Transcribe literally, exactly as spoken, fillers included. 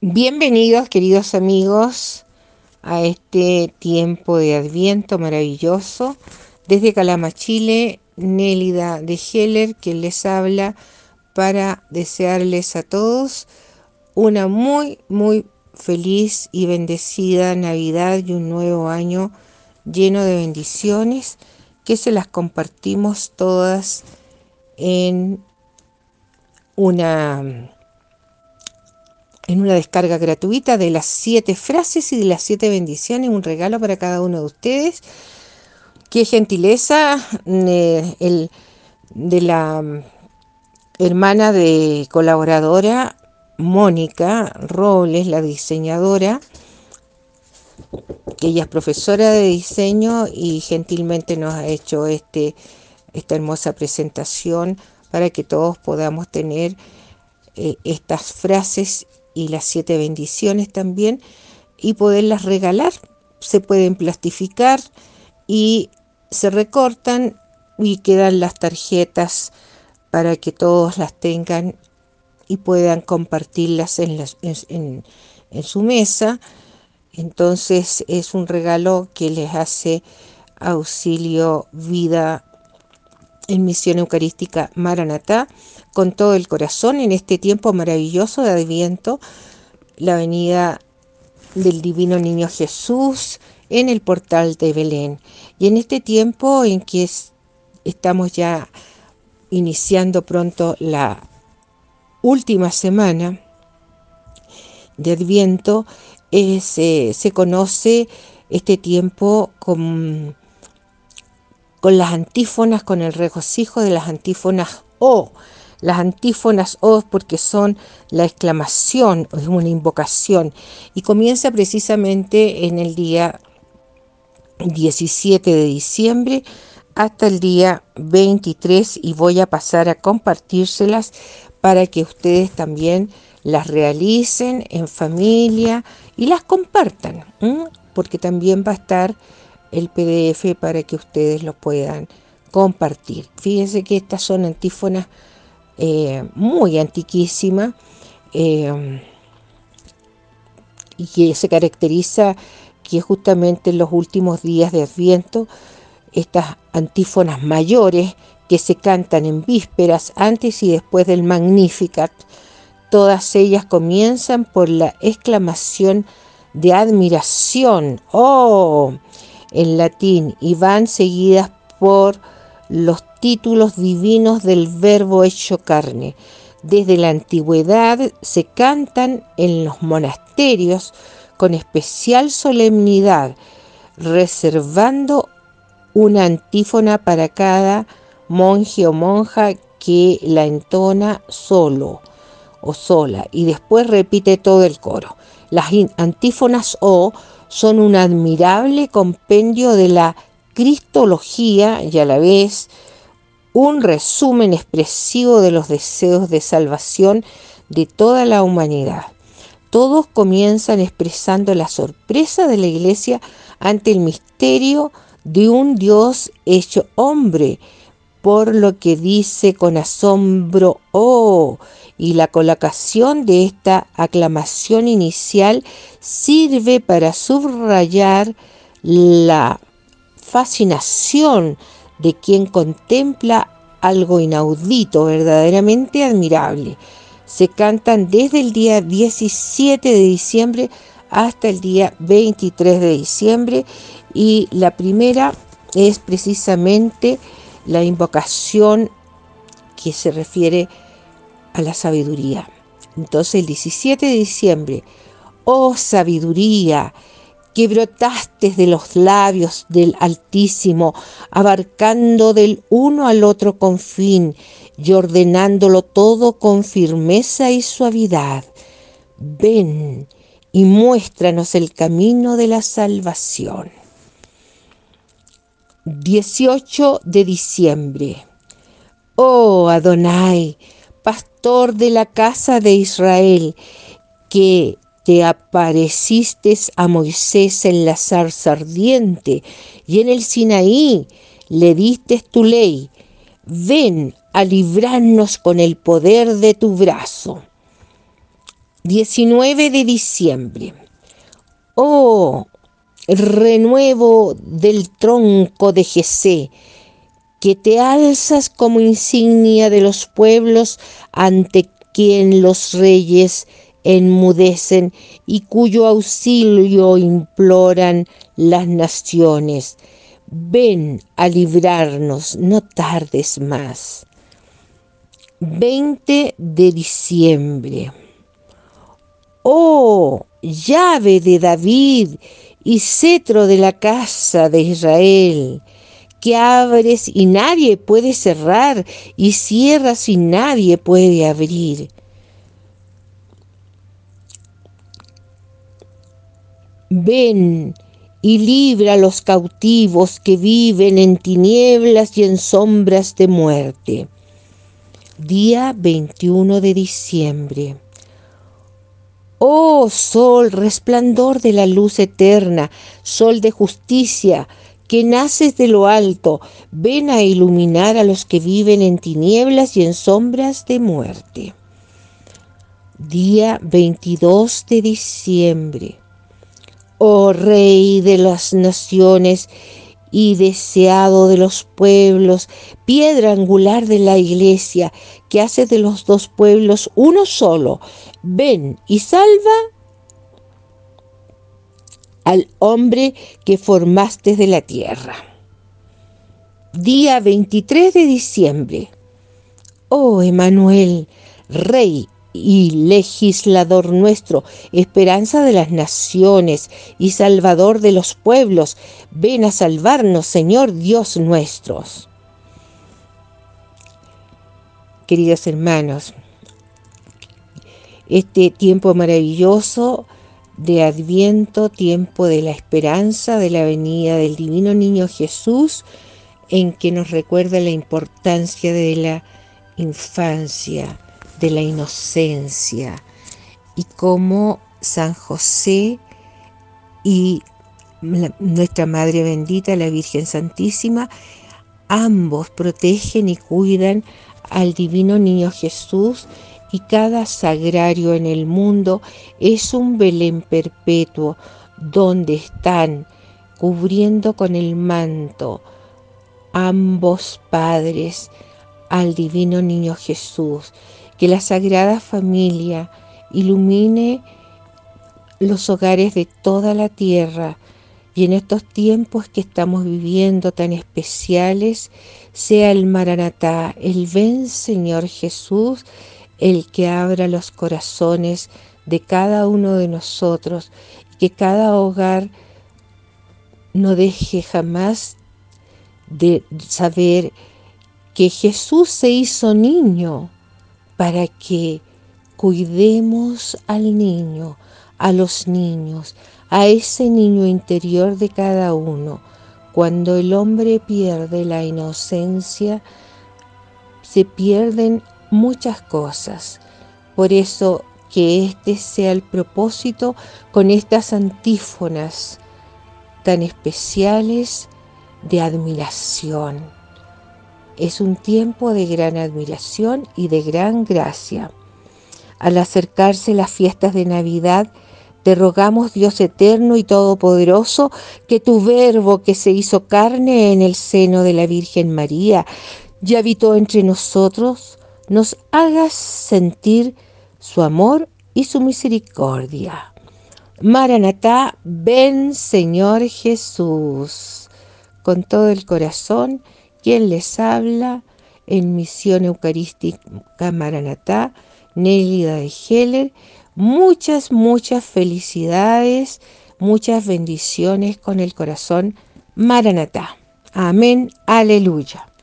Bienvenidos, queridos amigos, a este tiempo de Adviento maravilloso. Desde Calama, Chile, Nélida de Heller, que les habla para desearles a todos una muy, muy feliz y bendecida Navidad y un nuevo año lleno de bendiciones, que se las compartimos todas en una en una descarga gratuita de las siete frases y de las siete bendiciones, un regalo para cada uno de ustedes. Qué gentileza eh, el, de la mm, hermana de colaboradora Mónica Robles, la diseñadora, que ella es profesora de diseño y gentilmente nos ha hecho este, esta hermosa presentación para que todos podamos tener eh, estas frases y las siete bendiciones también, y poderlas regalar. Se pueden plastificar y se recortan y quedan las tarjetas para que todos las tengan y puedan compartirlas en, las, en, en, en su mesa. Entonces es un regalo que les hace Auxilio Vida en Misión Eucarística Maranatá, con todo el corazón en este tiempo maravilloso de Adviento, la venida del Divino Niño Jesús en el portal de Belén. Y en este tiempo en que es, estamos ya iniciando pronto la última semana de Adviento, eh, se, se conoce este tiempo con con las antífonas, con el regocijo de las antífonas O. Las antífonas O porque son la exclamación, es una invocación, y comienza precisamente en el día diecisiete de diciembre hasta el día veintitrés, y voy a pasar a compartírselas para que ustedes también las realicen en familia y las compartan, ¿m? Porque también va a estar el P D F para que ustedes lo puedan compartir. Fíjense que estas son antífonas eh, muy antiquísimas eh, y que se caracteriza que justamente en los últimos días de Adviento, estas antífonas mayores que se cantan en vísperas, antes y después del Magnificat, todas ellas comienzan por la exclamación de admiración, ¡oh!, en latín, y van seguidas por los títulos divinos del Verbo hecho carne. Desde la antigüedad se cantan en los monasterios con especial solemnidad, reservando una antífona para cada monje o monja que la entona solo o sola, y después repite todo el coro. Las antífonas O son un admirable compendio de la cristología y a la vez un resumen expresivo de los deseos de salvación de toda la humanidad. Todos comienzan expresando la sorpresa de la Iglesia ante el misterio de un Dios hecho hombre, por lo que dice con asombro, ¡oh!, y la colocación de esta aclamación inicial sirve para subrayar la fascinación de quien contempla algo inaudito, verdaderamente admirable. Se cantan desde el día diecisiete de diciembre hasta el día veintitrés de diciembre, y la primera es precisamente la invocación que se refiere a la sabiduría. Entonces el diecisiete de diciembre, oh sabiduría, que brotaste de los labios del Altísimo, abarcando del uno al otro confín y ordenándolo todo con firmeza y suavidad. Ven y muéstranos el camino de la salvación. dieciocho de diciembre. Oh Adonai, pastor de la casa de Israel, que te apareciste a Moisés en la zarza ardiente y en el Sinaí le diste tu ley. Ven a librarnos con el poder de tu brazo. diecinueve de diciembre. Oh, renuevo del tronco de Jesé, que te alzas como insignia de los pueblos ante quien los reyes enmudecen y cuyo auxilio imploran las naciones. Ven a librarnos, no tardes más. veinte de diciembre. Oh, llave de David y cetro de la casa de Israel, que abres y nadie puede cerrar, y cierras y nadie puede abrir. Ven y libra a los cautivos que viven en tinieblas y en sombras de muerte. Día veintiuno de diciembre. Oh sol, resplandor de la luz eterna, sol de justicia, que naces de lo alto, ven a iluminar a los que viven en tinieblas y en sombras de muerte. Día veintidós de diciembre. Oh Rey de las naciones y deseado de los pueblos, piedra angular de la iglesia, que hace de los dos pueblos uno solo, ven y salva al hombre que formaste de la tierra. Día veintitrés de diciembre. Oh Emmanuel, Rey y legislador nuestro, esperanza de las naciones y salvador de los pueblos, ven a salvarnos, Señor Dios nuestro. Queridos hermanos, este tiempo maravilloso de Adviento, tiempo de la esperanza de la venida del Divino Niño Jesús, en que nos recuerda la importancia de la infancia, de la inocencia, y cómo San José y la, nuestra Madre bendita, la Virgen Santísima, ambos protegen y cuidan al Divino Niño Jesús, y cada sagrario en el mundo es un Belén perpetuo donde están cubriendo con el manto ambos padres al Divino Niño Jesús. Que la Sagrada Familia ilumine los hogares de toda la tierra, y en estos tiempos que estamos viviendo tan especiales, sea el Maranatá, el ven Señor Jesús, el que abra los corazones de cada uno de nosotros, y que cada hogar no deje jamás de saber que Jesús se hizo niño, para que cuidemos al niño, a los niños, a ese niño interior de cada uno. Cuando el hombre pierde la inocencia, se pierden muchas cosas. Por eso que este sea el propósito con estas antífonas tan especiales de admiración. Es un tiempo de gran admiración y de gran gracia. Al acercarse las fiestas de Navidad, te rogamos, Dios eterno y todopoderoso, que tu Verbo que se hizo carne en el seno de la Virgen María y habitó entre nosotros, nos hagas sentir su amor y su misericordia. Maranatá, ven Señor Jesús. Con todo el corazón, quien les habla en Misión Eucarística Maranatá, Nélida de Heller. Muchas, muchas felicidades, muchas bendiciones con el corazón Maranatá. Amén, aleluya.